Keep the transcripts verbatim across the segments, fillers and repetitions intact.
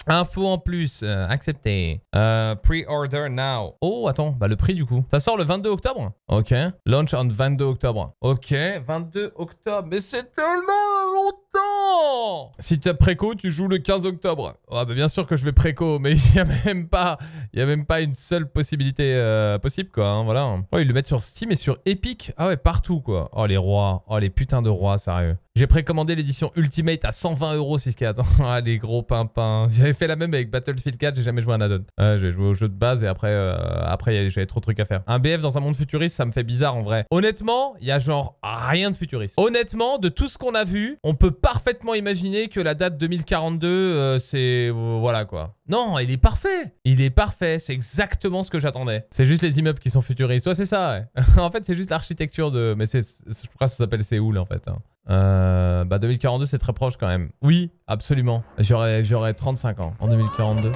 Info en plus, euh, accepté. Euh, Pre-order now. Oh, attends, bah le prix du coup. Ça sort le vingt-deux octobre. Ok. Launch on vingt-deux octobre. Ok, vingt-deux octobre. Mais c'est tellement longtemps. Si tu as préco, tu joues le quinze octobre. Ah bah bien sûr que je vais préco, mais il n'y a même pas, il y a même pas une seule possibilité euh, possible quoi. Hein, voilà. Oh, ils le mettent sur Steam et sur Epic. Ah ouais, partout quoi. Oh les rois. Oh les putains de rois, sérieux. J'ai précommandé l'édition Ultimate à cent vingt euros six quatre. Ah les gros pimpins. J'avais fait la même avec Battlefield quatre, j'ai jamais joué à un add-on. Euh, j'ai joué au jeu de base et après, euh, après j'avais trop de trucs à faire. Un B F dans un monde futuriste, ça me fait bizarre en vrai. Honnêtement, il y a genre rien de futuriste. Honnêtement, de tout ce qu'on a vu, on peut parfaitement imaginer que la date deux mille quarante-deux, euh, c'est... Euh, voilà quoi. Non, il est parfait. Il est parfait. C'est exactement ce que j'attendais. C'est juste les immeubles qui sont futuristes. Ouais, c'est ça, ouais. En fait, c'est juste l'architecture de... Mais c'est, je crois que ça s'appelle Séoul, en fait. Hein. Euh, bah, deux mille quarante-deux, c'est très proche, quand même. Oui, absolument. J'aurais, j'aurais trente-cinq ans en deux mille quarante-deux.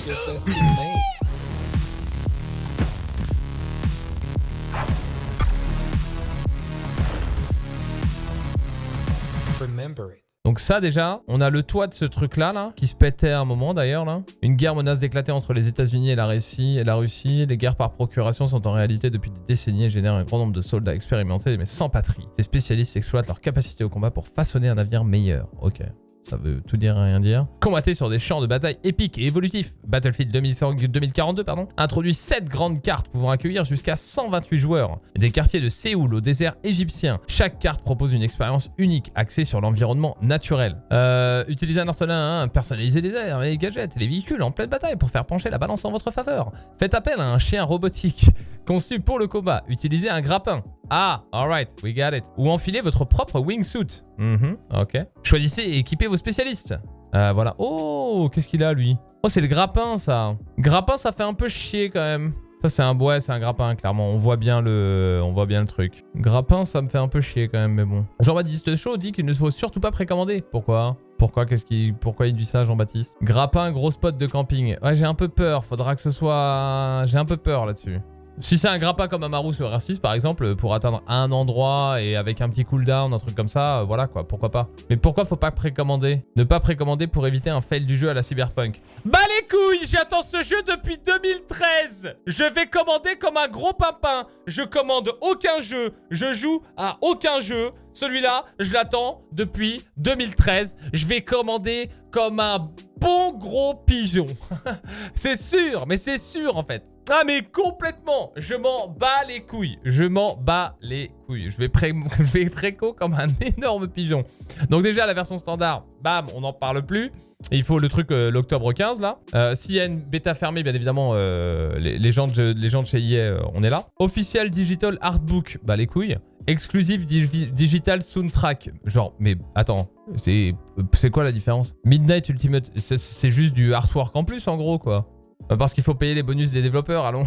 Remember it. Donc ça déjà, on a le toit de ce truc-là, là, qui se pétait à un moment d'ailleurs, là. Une guerre menace d'éclater entre les États-Unis et la Russie, et la Russie. Les guerres par procuration sont en réalité depuis des décennies et génèrent un grand nombre de soldats expérimentés mais sans patrie. Les spécialistes exploitent leur capacité au combat pour façonner un avenir meilleur. Ok. Ça veut tout dire et rien dire. Combattre sur des champs de bataille épiques et évolutifs. Battlefield deux mille quarante-deux pardon, introduit sept grandes cartes pouvant accueillir jusqu'à cent vingt-huit joueurs. Des quartiers de Séoul au désert égyptien. Chaque carte propose une expérience unique axée sur l'environnement naturel. Euh, utilisez un arsenal, hein, personnalisez les armes, les gadgets et les véhicules en pleine bataille pour faire pencher la balance en votre faveur. Faites appel à un chien robotique conçu pour le combat. Utilisez un grappin. Ah, alright, we got it. Ou enfilez votre propre wingsuit. Mhm, ok. Choisissez et équipez vos spécialistes. Euh, voilà. Oh, qu'est-ce qu'il a, lui? Oh, c'est le grappin, ça. Grappin, ça fait un peu chier, quand même. Ça, c'est un... Ouais, c'est un grappin, clairement. On voit bien le... On voit bien le truc. Grappin, ça me fait un peu chier, quand même, mais bon. Jean-Baptiste Chaud dit qu'il ne faut surtout pas précommander. Pourquoi? Pourquoi qu'est-ce qu'il... Pourquoi il dit ça, Jean-Baptiste? Grappin, gros spot de camping. Ouais, j'ai un peu peur. Faudra que ce soit... J'ai un peu peur, là-dessus. Si c'est un grappin comme Amaru sur R six par exemple, pour atteindre un endroit et avec un petit cooldown, un truc comme ça, euh, voilà quoi, pourquoi pas. Mais pourquoi faut pas précommander? Ne pas précommander pour éviter un fail du jeu à la Cyberpunk. Bah les couilles, j'attends ce jeu depuis deux mille treize. Je vais commander comme un gros pimpin. Je commande aucun jeu, je joue à aucun jeu. Celui-là, je l'attends depuis deux mille treize. Je vais commander comme un bon gros pigeon. C'est sûr, mais c'est sûr en fait. Ah mais complètement. Je m'en bats les couilles. Je m'en bats les couilles. Je vais, pré je vais préco comme un énorme pigeon. Donc déjà la version standard, bam, on n'en parle plus. Et il faut le truc euh, l'octobre quinze là. Euh, S'il y a une bêta fermée, bien évidemment, euh, les, les, gens de, les gens de chez E A, euh, on est là. Official Digital Artbook, bah les couilles. Exclusive dig Digital Soundtrack. Genre, mais attends, c'est quoi la différence? Midnight Ultimate, c'est juste du artwork en plus en gros quoi. Parce qu'il faut payer les bonus des développeurs, allons.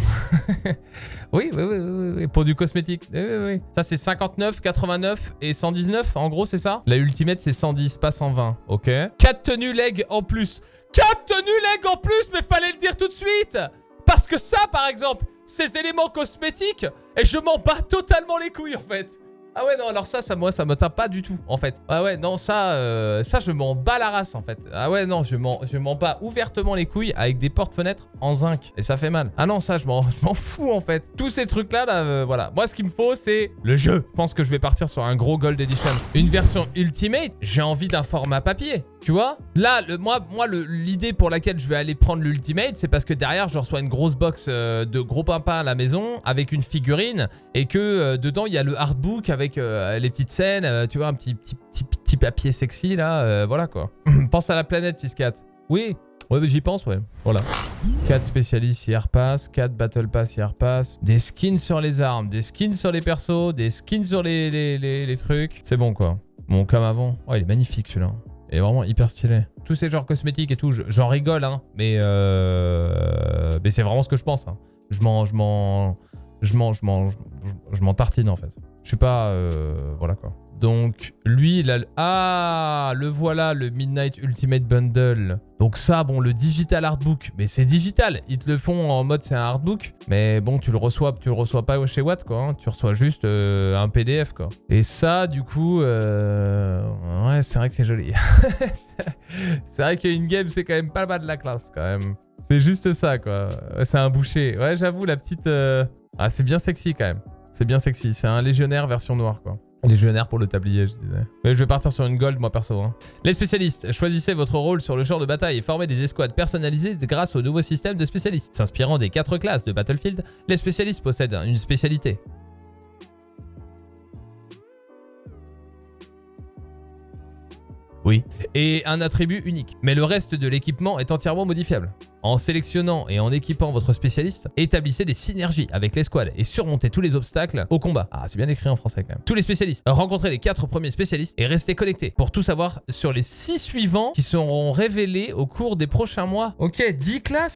oui, oui, oui, oui, oui, pour du cosmétique. Oui, oui, oui. Ça, c'est cinquante-neuf, quatre-vingt-neuf et cent dix-neuf, en gros, c'est ça? La Ultimate, c'est cent dix, pas cent vingt. Ok. quatre tenues leg en plus. quatre tenues leg en plus, mais fallait le dire tout de suite. Parce que ça, par exemple, ces éléments cosmétiques, et je m'en bats totalement les couilles, en fait. Ah ouais, non, alors ça, ça moi, ça me tape pas du tout, en fait. Ah ouais, non, ça, euh, ça, je m'en bats la race, en fait. Ah ouais, non, je m'en bats ouvertement les couilles avec des portes-fenêtres en zinc. Et ça fait mal. Ah non, ça, je m'en fous, en fait. Tous ces trucs-là, là, euh, voilà. Moi, ce qu'il me faut, c'est le jeu. Je pense que je vais partir sur un gros Gold Edition. Une version Ultimate, j'ai envie d'un format papier. Tu vois? Là, le, moi, moi l'idée pour laquelle je vais aller prendre l'Ultimate, c'est parce que derrière, je reçois une grosse box euh, de gros pimpins à la maison avec une figurine et que euh, dedans, il y a le artbook avec euh, les petites scènes, euh, tu vois, un petit, petit, petit, petit papier sexy, là, euh, voilà, quoi. Pense à la planète, six quatre. Oui, ouais, j'y pense, ouais. Voilà. quatre spécialistes Year Pass, quatre Battle Pass Year Pass, des skins sur les armes, des skins sur les persos, des skins sur les, les, les, les trucs. C'est bon, quoi. Bon, comme avant. Oh, il est magnifique, celui-là. Il est vraiment hyper stylé. Tous ces genres cosmétiques et tout, j'en rigole, hein. Mais, euh... mais c'est vraiment ce que je pense, hein. Je m'en... Je m'en... Je m'en... Je m'en... Je m'en tartine, en fait. Je suis pas... Euh, voilà quoi. Donc, lui, il a... Ah, le voilà, le Midnight Ultimate Bundle. Donc ça, bon, le Digital Artbook. Mais c'est digital. Ils te le font en mode c'est un artbook. Mais bon, tu le reçois, tu le reçois pas chez Watt, quoi. Hein. Tu reçois juste euh, un P D F, quoi. Et ça, du coup... Euh... Ouais, c'est vrai que c'est joli. C'est vrai qu'in-game, c'est quand même pas mal de la classe, quand même. C'est juste ça, quoi. C'est un boucher. Ouais, j'avoue, la petite... Euh... Ah, c'est bien sexy, quand même. C'est bien sexy. C'est un légionnaire version noire, quoi. Légionnaire pour le tablier, je disais. Mais je vais partir sur une gold, moi, perso. Hein. Les spécialistes. Choisissez votre rôle sur le champ de bataille et formez des escouades personnalisées grâce au nouveau système de spécialistes. S'inspirant des quatre classes de Battlefield, les spécialistes possèdent une spécialité. Oui. Et un attribut unique. Mais le reste de l'équipement est entièrement modifiable. En sélectionnant et en équipant votre spécialiste, établissez des synergies avec l'escouade et surmontez tous les obstacles au combat. Ah, c'est bien écrit en français quand même. Tous les spécialistes, rencontrez les quatre premiers spécialistes et restez connectés pour tout savoir sur les six suivants qui seront révélés au cours des prochains mois. Ok, dix classes.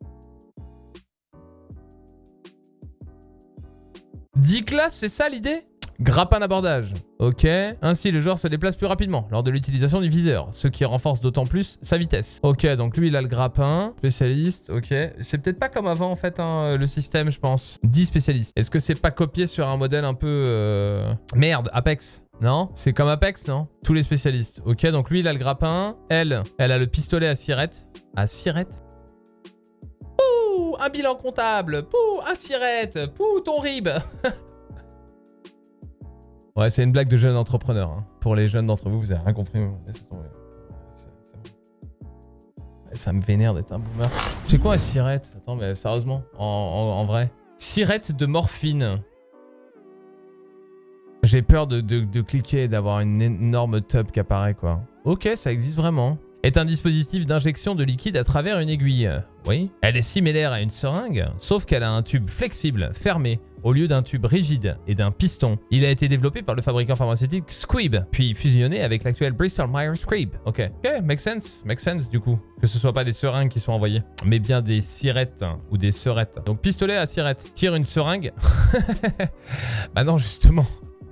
dix classes, c'est ça l'idée? Grappin d'abordage. Ok. Ainsi, le joueur se déplace plus rapidement lors de l'utilisation du viseur, ce qui renforce d'autant plus sa vitesse. Ok, donc lui, il a le grappin. Spécialiste, ok. C'est peut-être pas comme avant, en fait, hein, le système, je pense. dix spécialistes. Est-ce que c'est pas copié sur un modèle un peu... Euh... Merde, Apex. Non? C'est comme Apex, non? Tous les spécialistes. Ok, donc lui, il a le grappin. Elle, elle a le pistolet à sirette. À sirette? Pouh, un bilan comptable. Pouh, un sirette. Pouh, ton rib. Ouais, c'est une blague de jeune entrepreneur. Hein. Pour les jeunes d'entre vous, vous avez rien compris. Ça me vénère d'être un boomer. C'est quoi un sirette? Attends, mais sérieusement, en, en, en vrai. Sirette de morphine. J'ai peur de, de, de cliquer et d'avoir une énorme tub qui apparaît, quoi. Ok, ça existe vraiment. Est un dispositif d'injection de liquide à travers une aiguille. Oui. Elle est similaire à une seringue, sauf qu'elle a un tube flexible, fermé, au lieu d'un tube rigide et d'un piston. Il a été développé par le fabricant pharmaceutique Squibb, puis fusionné avec l'actuel Bristol Myers Squibb. Ok. Ok, make sense. Make sense, du coup. Que ce soit pas des seringues qui soient envoyées, mais bien des sirettes hein, ou des serettes. Donc, pistolet à sirette. Tire une seringue. Bah non, justement.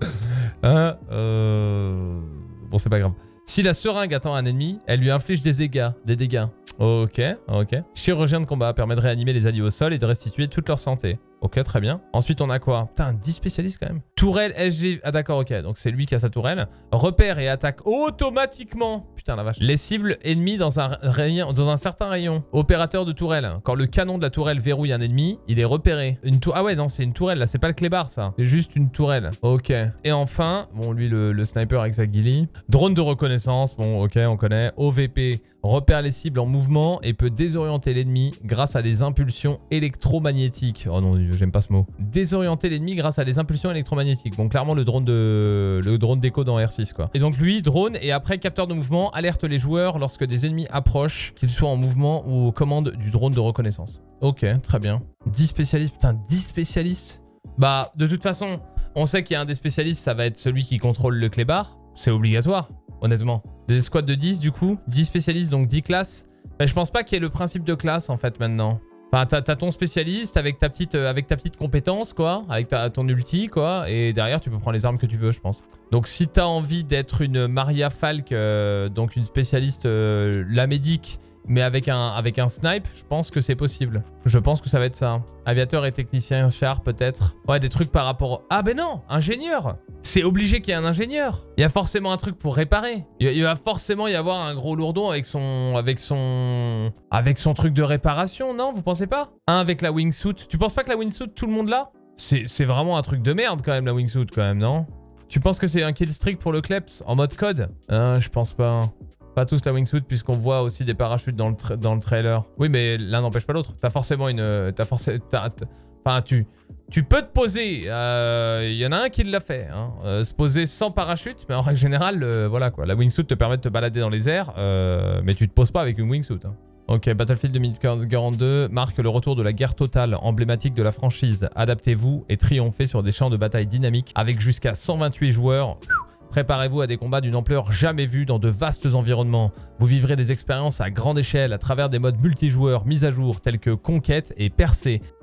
hein, euh... Bon, c'est pas grave. Si la seringue atteint un ennemi, elle lui inflige des dégâts. Des dégâts. Ok, ok. Chirurgien de combat permet de réanimer les alliés au sol et de restituer toute leur santé. Ok, très bien. Ensuite, on a quoi? Putain, dix spécialistes quand même. Tourelle S G... Ah d'accord, ok. Donc c'est lui qui a sa tourelle. Repère et attaque automatiquement. Putain, la vache. Les cibles ennemies dans un, rayon, dans un certain rayon. Opérateur de tourelle. Quand le canon de la tourelle verrouille un ennemi, il est repéré. Une tour... Ah ouais, non, c'est une tourelle. Là, c'est pas le clébard, ça. C'est juste une tourelle. Ok. Et enfin, bon, lui, le, le sniper avec sa ghillie. Drone de reconnaissance. Bon, ok, on connaît. O V P. Repère les cibles en mouvement et peut désorienter l'ennemi grâce à des impulsions électromagnétiques. Oh non, j'aime pas ce mot. Désorienter l'ennemi grâce à des impulsions électromagnétiques. Bon, clairement, le drone de le drone d'écho dans R six, quoi. Et donc, lui, drone et après capteur de mouvement, alerte les joueurs lorsque des ennemis approchent, qu'ils soient en mouvement ou aux commandes du drone de reconnaissance. Ok, très bien. dix spécialistes. Putain, dix spécialistes. Bah, de toute façon, on sait qu'il y a un des spécialistes, ça va être celui qui contrôle le clébard. C'est obligatoire, honnêtement. Des escouades de dix, du coup. dix spécialistes, donc dix classes. Mais je pense pas qu'il y ait le principe de classe, en fait, maintenant. Enfin, t'as ton spécialiste avec ta petite, euh, avec ta petite compétence, quoi. Avec ta, ton ulti, quoi. Et derrière, tu peux prendre les armes que tu veux, je pense. Donc, si t'as envie d'être une Maria Falk, euh, donc une spécialiste, euh, la médic, mais avec un, avec un snipe, je pense que c'est possible. Je pense que ça va être ça. Aviateur et technicien char, peut-être. Ouais, des trucs par rapport... Ah ben non, ingénieur. C'est obligé qu'il y ait un ingénieur. Il y a forcément un truc pour réparer. Il, il va forcément y avoir un gros lourdon avec son... Avec son... Avec son truc de réparation, non? Vous pensez pas? Un avec la wingsuit. Tu penses pas que la wingsuit, tout le monde l'a? C'est vraiment un truc de merde quand même, la wingsuit, quand même, non? Tu penses que c'est un killstreak pour le Kleps en mode code? Ah, je pense pas. Pas tous la wingsuit puisqu'on voit aussi des parachutes dans le, tra dans le trailer. Oui, mais l'un n'empêche pas l'autre. T'as forcément une... T'as forcément... Enfin, tu... Tu peux te poser. Il euh, y en a un qui l'a fait. Hein. Euh, se poser sans parachute. Mais en règle générale, euh, voilà quoi. La wingsuit te permet de te balader dans les airs. Euh, mais tu te poses pas avec une wingsuit. Hein. Ok, Battlefield deux mille quarante-deux marque le retour de la guerre totale, emblématique de la franchise. Adaptez-vous et triomphez sur des champs de bataille dynamiques avec jusqu'à cent vingt-huit joueurs. Préparez-vous à des combats d'une ampleur jamais vue dans de vastes environnements. Vous vivrez des expériences à grande échelle à travers des modes multijoueurs mis à jour tels que Conquête et Percée.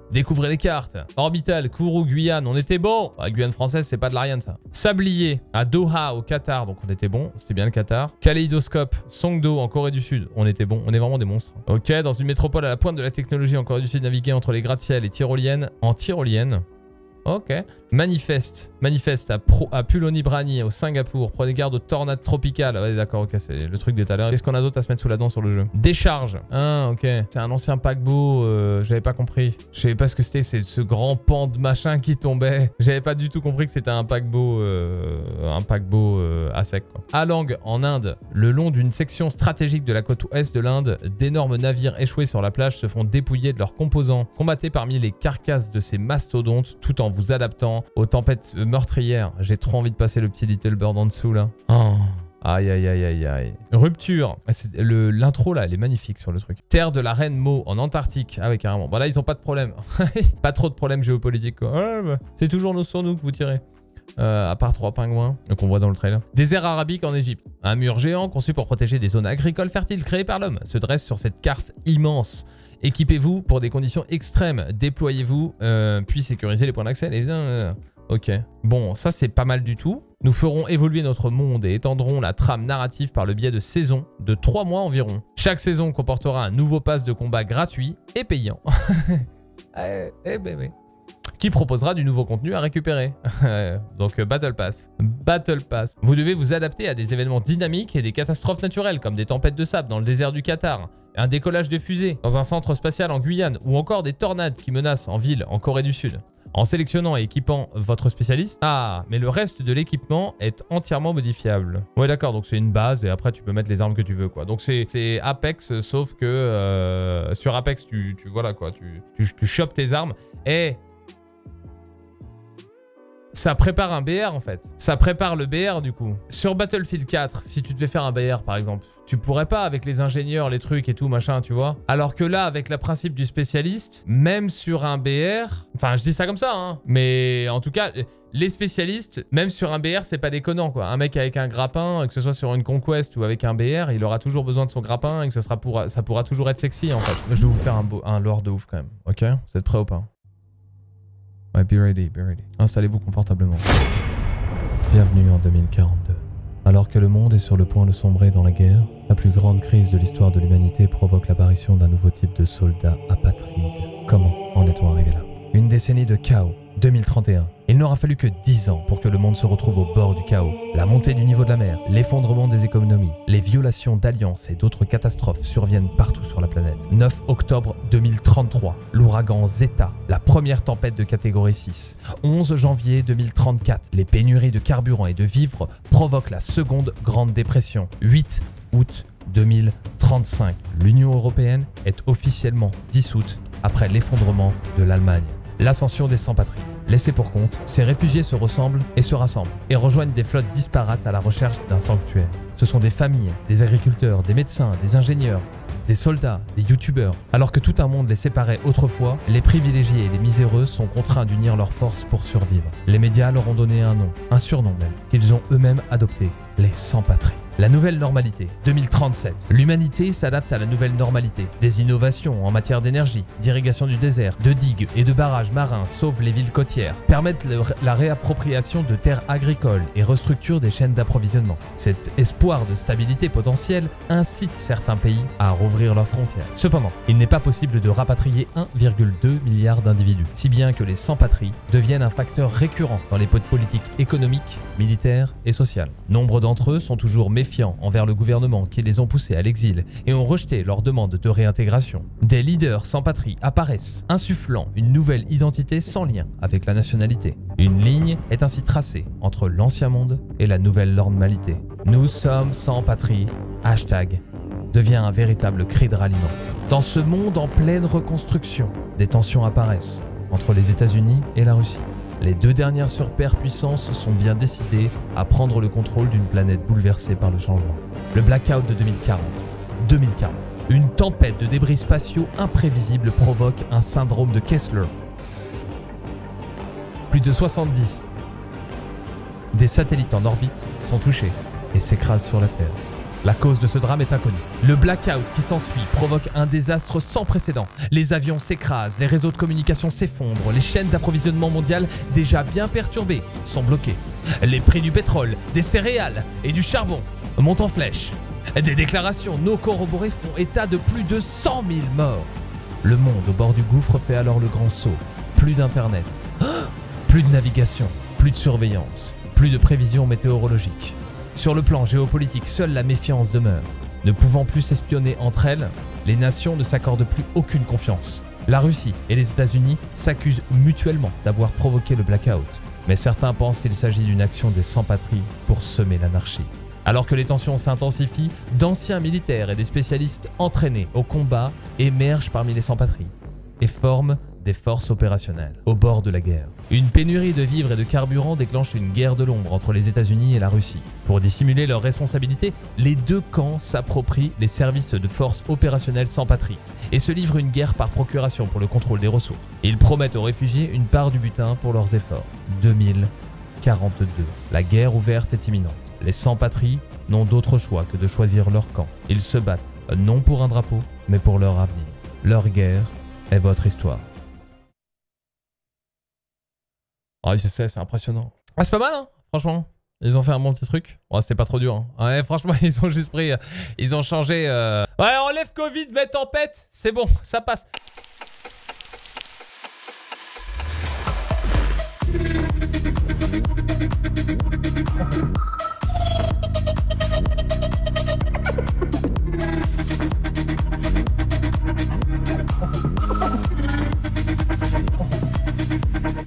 Découvrez les cartes. Orbital, Kourou, Guyane, on était bon. Ah, Guyane française, c'est pas de l'Ariane ça. Sablier, à Doha, au Qatar, donc on était bon. C'était bien le Qatar. Kaléidoscope, Songdo, en Corée du Sud, on était bon. On est vraiment des monstres. Ok, dans une métropole à la pointe de la technologie en Corée du Sud, naviguer entre les gratte-ciel et tyroliennes en tyrolienne. Ok. Manifeste. Manifeste à, Pro, à Puloni-Brani, au Singapour. Prenez garde aux tornades tropicales. Ouais, d'accord, ok, c'est le truc de tout à l'heure. Qu'est-ce qu'on a d'autre à se mettre sous la dent sur le jeu? Décharge. Ah, ok. C'est un ancien paquebot. Euh, J'avais pas compris. Je savais pas ce que c'était. C'est ce grand pan de machin qui tombait. J'avais pas du tout compris que c'était un paquebot. Euh, un paquebot euh, à sec, quoi. Alang, en Inde. Le long d'une section stratégique de la côte ouest de l'Inde, d'énormes navires échoués sur la plage se font dépouiller de leurs composants. Combattez parmi les carcasses de ces mastodontes tout en vous adaptant aux tempêtes meurtrières. J'ai trop envie de passer le petit Little Bird en dessous là. Oh. Aïe aïe aïe aïe aïe. Rupture. L'intro là, elle est magnifique sur le truc. Terre de la Reine Mo en Antarctique. Ah oui, carrément. Bon là, ils ont pas de problème. Pas trop de problèmes géopolitiques quoi. Ouais, bah, c'est toujours nous sur nous que vous tirez. Euh, à part trois pingouins qu'on voit dans le trailer. Désert arabique en Égypte. Un mur géant conçu pour protéger des zones agricoles fertiles créées par l'homme se dresse sur cette carte immense. Équipez-vous pour des conditions extrêmes. Déployez-vous, euh, puis sécurisez les points d'accès. Les... Ok. Bon, ça c'est pas mal du tout. Nous ferons évoluer notre monde et étendrons la trame narrative par le biais de saisons de trois mois environ. Chaque saison comportera un nouveau pass de combat gratuit et payant. eh, eh ben oui. Qui proposera du nouveau contenu à récupérer. Donc Battle Pass. Battle Pass. Vous devez vous adapter à des événements dynamiques et des catastrophes naturelles comme des tempêtes de sable dans le désert du Qatar, un décollage de fusée dans un centre spatial en Guyane ou encore des tornades qui menacent en ville en Corée du Sud. En sélectionnant et équipant votre spécialiste... Ah, mais le reste de l'équipement est entièrement modifiable. Ouais d'accord, donc c'est une base et après tu peux mettre les armes que tu veux quoi. Donc c'est Apex sauf que euh, sur Apex tu, tu voilà quoi, tu, tu, tu chopes tes armes et... Ça prépare un B R en fait. Ça prépare le B R du coup. Sur Battlefield quatre, si tu devais faire un B R par exemple, tu pourrais pas avec les ingénieurs, les trucs et tout machin, tu vois. Alors que là, avec le principe du spécialiste, même sur un B R... Enfin, je dis ça comme ça, hein. Mais en tout cas, les spécialistes, même sur un B R, c'est pas déconnant quoi. Un mec avec un grappin, que ce soit sur une Conquest ou avec un B R, il aura toujours besoin de son grappin et que ce sera pour... ça pourra toujours être sexy en fait. Je vais vous faire un, beau... un lore de ouf quand même. Ok? Vous êtes prêts ou pas? Ouais, be ready, be ready. Installez-vous confortablement. Bienvenue en deux mille quarante-deux. Alors que le monde est sur le point de sombrer dans la guerre, la plus grande crise de l'histoire de l'humanité provoque l'apparition d'un nouveau type de soldat apatride. Comment en est-on arrivé là? Une décennie de chaos, deux mille trente et un. Il n'aura fallu que dix ans pour que le monde se retrouve au bord du chaos. La montée du niveau de la mer, l'effondrement des économies, les violations d'alliances et d'autres catastrophes surviennent partout sur la planète. neuf octobre deux mille trente-trois, l'ouragan Zeta, la première tempête de catégorie six. onze janvier deux mille trente-quatre, les pénuries de carburant et de vivres provoquent la seconde grande dépression. huit août deux mille trente-cinq, l'Union européenne est officiellement dissoute après l'effondrement de l'Allemagne. L'ascension des sans-patries. Laissés pour compte, ces réfugiés se ressemblent et se rassemblent et rejoignent des flottes disparates à la recherche d'un sanctuaire. Ce sont des familles, des agriculteurs, des médecins, des ingénieurs, des soldats, des youtubeurs. Alors que tout un monde les séparait autrefois, les privilégiés et les miséreux sont contraints d'unir leurs forces pour survivre. Les médias leur ont donné un nom, un surnom même, qu'ils ont eux-mêmes adopté, les sans-patries. La nouvelle normalité, deux mille trente-sept. L'humanité s'adapte à la nouvelle normalité. Des innovations en matière d'énergie, d'irrigation du désert, de digues et de barrages marins sauvent les villes côtières, permettent le, la réappropriation de terres agricoles et restructurent des chaînes d'approvisionnement. Cet espoir de stabilité potentielle incite certains pays à rouvrir leurs frontières. Cependant, il n'est pas possible de rapatrier un virgule deux milliard d'individus, si bien que les sans-patries deviennent un facteur récurrent dans les politiques économiques, militaires et sociales. Nombre d'entre eux sont toujours méfiants envers le gouvernement qui les ont poussés à l'exil et ont rejeté leurs demandes de réintégration. Des leaders sans patrie apparaissent, insufflant une nouvelle identité sans lien avec la nationalité. Une ligne est ainsi tracée entre l'ancien monde et la nouvelle normalité. Nous sommes sans patrie, hashtag, devient un véritable cri de ralliement. Dans ce monde en pleine reconstruction, des tensions apparaissent entre les États-Unis et la Russie. Les deux dernières superpuissances sont bien décidées à prendre le contrôle d'une planète bouleversée par le changement. Le blackout de deux mille quarante. deux mille quarante. Une tempête de débris spatiaux imprévisibles provoque un syndrome de Kessler. Plus de soixante-dix des satellites en orbite sont touchés et s'écrasent sur la Terre. La cause de ce drame est inconnue. Le blackout qui s'ensuit provoque un désastre sans précédent. Les avions s'écrasent, les réseaux de communication s'effondrent, les chaînes d'approvisionnement mondiales, déjà bien perturbées, sont bloquées. Les prix du pétrole, des céréales et du charbon montent en flèche. Des déclarations non corroborées font état de plus de cent mille morts. Le monde au bord du gouffre fait alors le grand saut. Plus d'internet, plus de navigation, plus de surveillance, plus de prévisions météorologiques. Sur le plan géopolitique, seule la méfiance demeure. Ne pouvant plus s'espionner entre elles, les nations ne s'accordent plus aucune confiance. La Russie et les États-Unis s'accusent mutuellement d'avoir provoqué le blackout. Mais certains pensent qu'il s'agit d'une action des sans-patries pour semer l'anarchie. Alors que les tensions s'intensifient, d'anciens militaires et des spécialistes entraînés au combat émergent parmi les sans-patries et forment des forces opérationnelles au bord de la guerre. Une pénurie de vivres et de carburant déclenche une guerre de l'ombre entre les États-Unis et la Russie. Pour dissimuler leurs responsabilités, les deux camps s'approprient les services de forces opérationnelles sans patrie et se livrent une guerre par procuration pour le contrôle des ressources. Ils promettent aux réfugiés une part du butin pour leurs efforts. deux mille quarante-deux. La guerre ouverte est imminente. Les sans-patries n'ont d'autre choix que de choisir leur camp. Ils se battent, non pour un drapeau, mais pour leur avenir. Leur guerre est votre histoire. Ah, je sais, c'est impressionnant. Ah, c'est pas mal, hein, franchement. Ils ont fait un bon petit truc. Ouais, c'était pas trop dur. Hein. Ouais, franchement, ils ont juste pris... Euh, ils ont changé... Euh... Ouais, enlève Covid, mets tempête. C'est bon, ça passe.